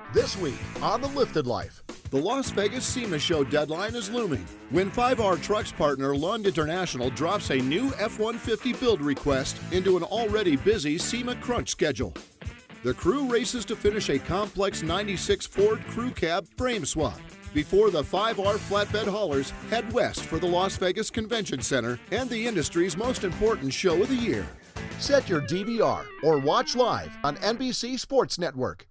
This week on The Lifted Life. The Las Vegas SEMA Show deadline is looming when 5R Trucks partner Lund International drops a new F-150 build request into an already busy SEMA crunch schedule. The crew races to finish a complex 96 Ford crew cab frame swap before the 5R flatbed haulers head west for the Las Vegas Convention Center and the industry's most important show of the year. Set your DVR or watch live on NBC Sports Network.